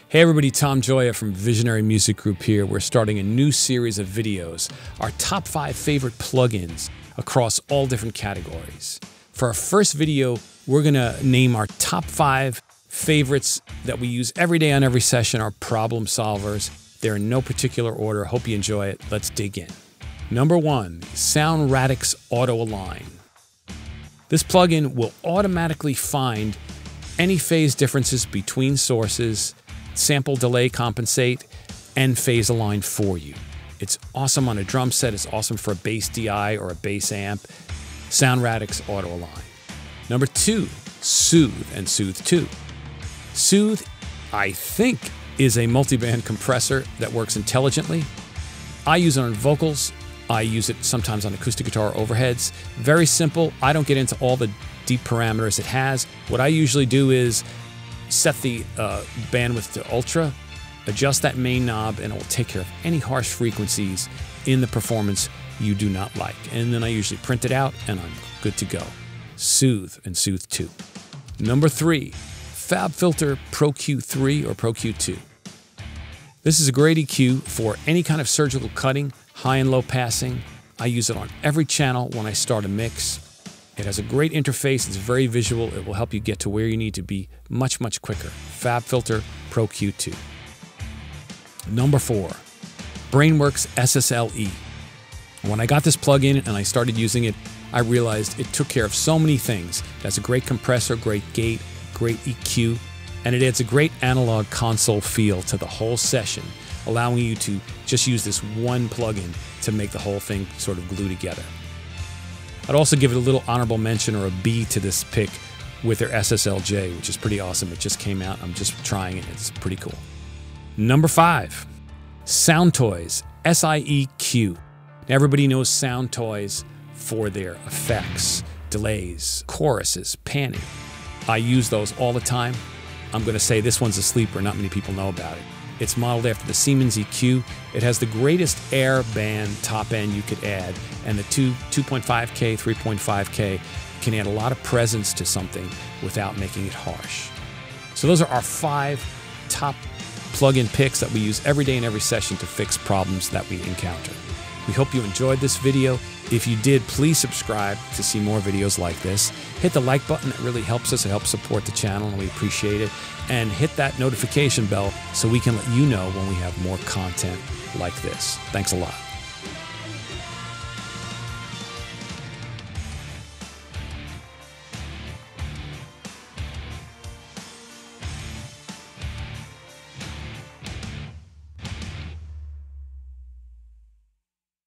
Hey everybody, tomgioia from Visionary Music Group here. We're starting a new series of videos, our top 5 favorite plugins across all different categories. For our first video, we're gonna name our top 5 favorites that we use every day on every session, our problem solvers. They're in no particular order. Hope you enjoy it. Let's dig in. Number 1, SoundRadix Auto Align. This plugin will automatically find any phase differences between sources, sample delay compensate, and phase align for you. It's awesome on a drum set. It's awesome for a bass DI or a bass amp. SoundRadix Auto Align. Number 2, Soothe and Soothe 2. Soothe, I think, is a multiband compressor that works intelligently. I use it on vocals. I use it sometimes on acoustic guitar overheads. Very simple. I don't get into all the deep parameters it has. What I usually do is set the bandwidth to ultra, adjust that main knob, and it will take care of any harsh frequencies in the performance you do not like. And then I usually print it out and I'm good to go. Soothe and Soothe 2. Number 3, FabFilter Pro Q3 or Pro Q2. This is a great EQ for any kind of surgical cutting, high and low passing. I use it on every channel when I start a mix. It has a great interface, it's very visual, it will help you get to where you need to be much, much quicker. FabFilter Pro Q2. Number 4, Brainworks SSLE. When I got this plugin and I started using it, I realized it took care of so many things. It has a great compressor, great gate, great EQ, and it adds a great analog console feel to the whole session, allowing you to just use this one plugin to make the whole thing sort of glue together. I'd also give it a little honorable mention or a B to this pick with their SSLJ, which is pretty awesome. It just came out. I'm just trying it. It's pretty cool. Number 5, Soundtoys SIEQ. Everybody knows Soundtoys for their effects, delays, choruses, panning. I use those all the time. I'm going to say this one's a sleeper. Not many people know about it. It's modeled after the Siemens EQ. It has the greatest air band top end you could add, and the 2.5K, 3.5K can add a lot of presence to something without making it harsh. So those are our 5 top plugin picks that we use every day in every session to fix problems that we encounter. We hope you enjoyed this video. If you did, please subscribe to see more videos like this. Hit the like button, it really helps us. It helps support the channel and we appreciate it. And hit that notification bell so we can let you know when we have more content like this. Thanks a lot.